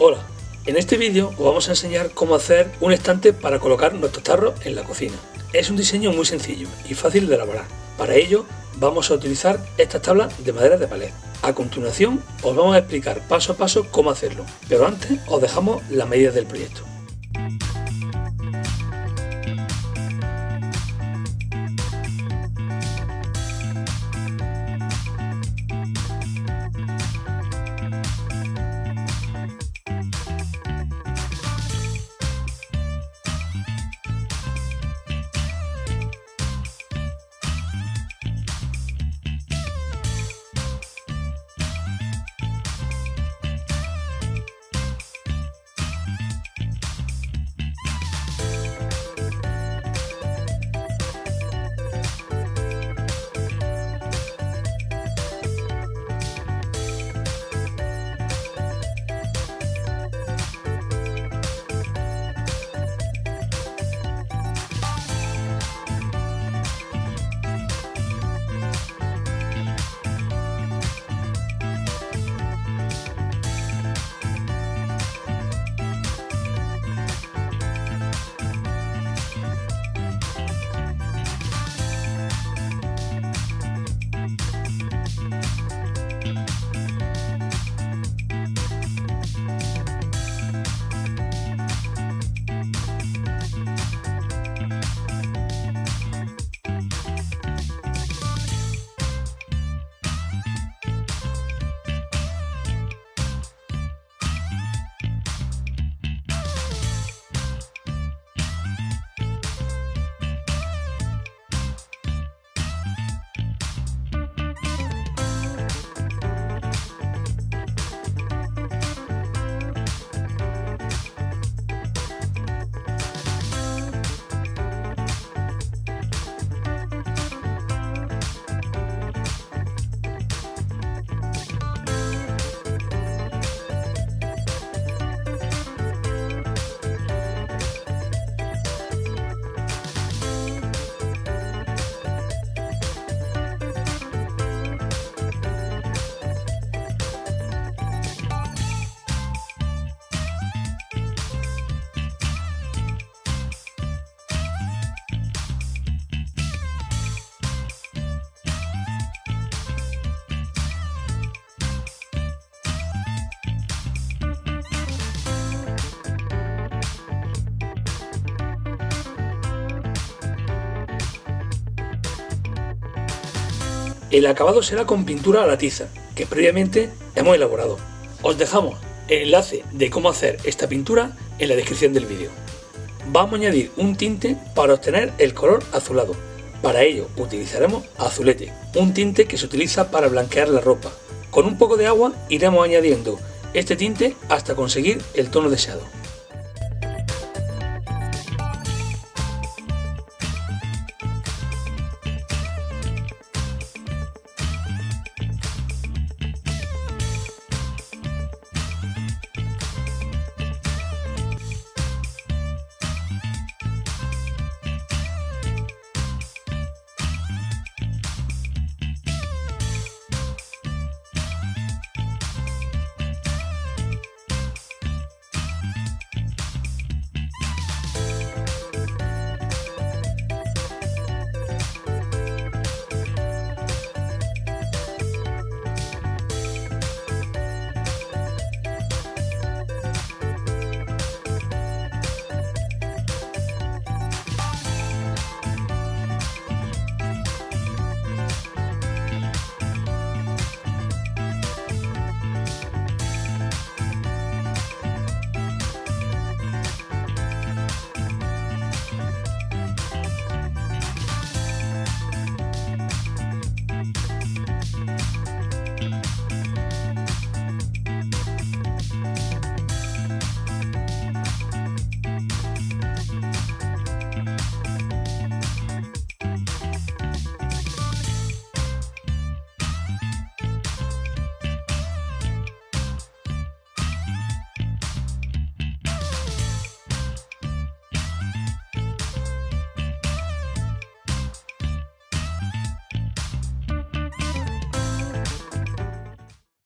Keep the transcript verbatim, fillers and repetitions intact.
Hola, en este vídeo os vamos a enseñar cómo hacer un estante para colocar nuestros tarros en la cocina. Es un diseño muy sencillo y fácil de elaborar. Para ello vamos a utilizar estas tablas de madera de palet. A continuación os vamos a explicar paso a paso cómo hacerlo, pero antes os dejamos las medidas del proyecto. El acabado será con pintura a la tiza, que previamente hemos elaborado. Os dejamos el enlace de cómo hacer esta pintura en la descripción del vídeo. Vamos a añadir un tinte para obtener el color azulado. Para ello utilizaremos azulete, un tinte que se utiliza para blanquear la ropa. Con un poco de agua iremos añadiendo este tinte hasta conseguir el tono deseado.